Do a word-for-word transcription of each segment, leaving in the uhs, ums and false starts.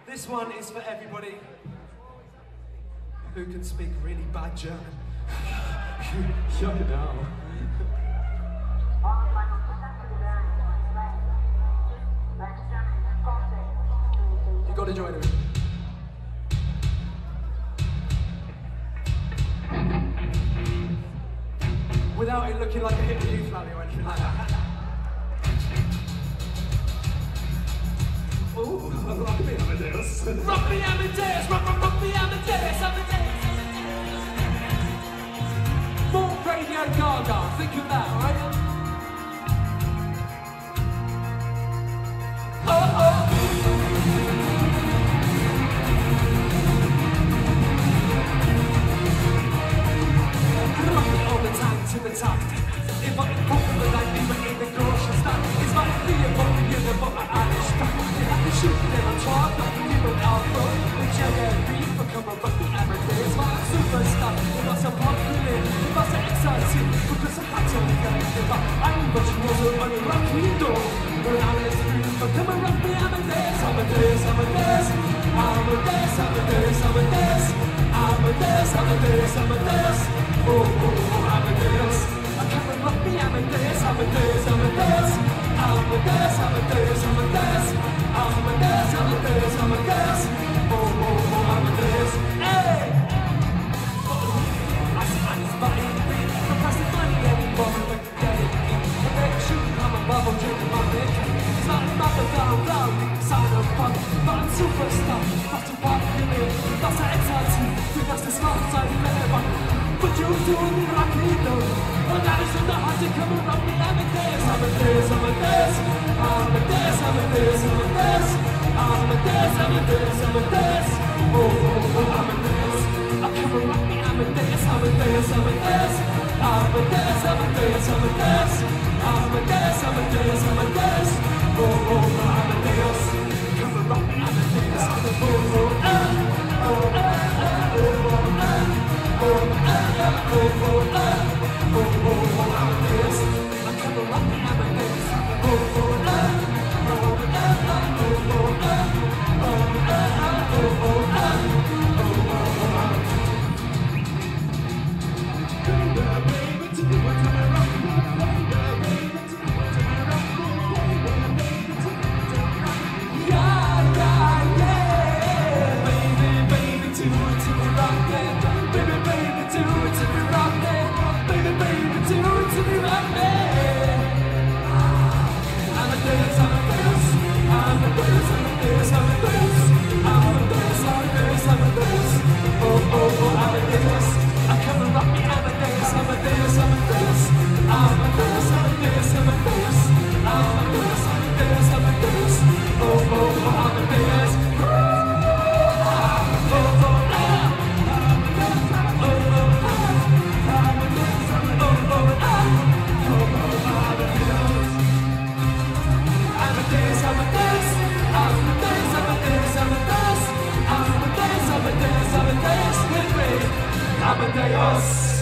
This one is for everybody who can speak really bad German. Shut it down. You gotta join me. Without it looking like a hit youth rally or anything like that. Ooh, rock me Amadeus. Rock me Amadeus, rock, rock, rock me Amadeus, Amadeus. More Radio Gaga, think of that, right? Oh, oh. Rock me all the time to the top. If I can popular like me, but in the grocery stand, it's like me above the universe, but I Irish stuff. You have to shoot them on top, but you don't outro. The J M B, become a rock me Amadeus, my superstar. It was a popular, it was an exciting, because I'm hot on the guy. I'm but you also on a rock me door. When I was free, become a rock me Amadeus, Amadeus, Amadeus, Amadeus, Amadeus, Amadeus, Amadeus, Amadeus, Amadeus. Oh, oh, oh, Amadeus. I come and rock me Amadeus, Amadeus, Amadeus, Amadeus, Amadeus, Amadeus, Amadeus, Amadeus, Amadeus. Oh, oh, oh, Amadeus. Hey! I see money's body, don't pass the money anymore, but you get it. I make sure you come and bubble, drinking my dick. It's not another down, down, sign of fun, but I'm superstar. That's the part you live, that's the exciting, that's the smart side of everyone. But you're doing me like me though. Well, that is in the heart to come and rock me Amadeus, Amadeus, Amadeus, Amadeus, Amadeus, Amadeus, Amadeus, Amadeus, Amadeus. Oh, oh, oh, Amadeus. I come and rock me Amadeus, Amadeus, Amadeus, Amadeus, Amadeus, Amadeus, Amadeus, Amadeus, Amadeus. Oh, oh, oh, Amadeus. Come and rock me Amadeus, oh, oh, oh, oh, oh, oh, oh. Oh, oh, oh, oh, oh, oh, oh, Amadeus. I come and rock me Amadeus. Oh, oh, oh, oh, oh, oh, oh, oh, oh, oh, oh, yeah, yeah, yeah. Baby, baby, do it to me, rock it. Baby, baby, do it to me, rock me. Baby, baby, do it to me, rock me. Amadeus, Amadeus, Amadeus, Amadeus, Amadeus, Amadeus, Amadeus, Amadeus. Oh, oh, oh, Amadeus. I come and rock me Amadeus, Amadeus, Amadeus, Amadeus, Amadeus, Amadeus, Amadeus, Amadeus, Amadeus. Oh, oh, oh, Amadeus. Oh, oh, oh. Amadeus, Amadeus, Amadeus, Amadeus, Amadeus, Amadeus, Amadeus, Amadeus, with me, Amadeus.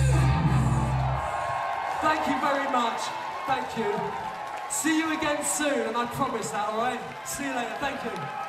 Thank you very much. Thank you. See you again soon, and I promise that, all right? See you later. Thank you.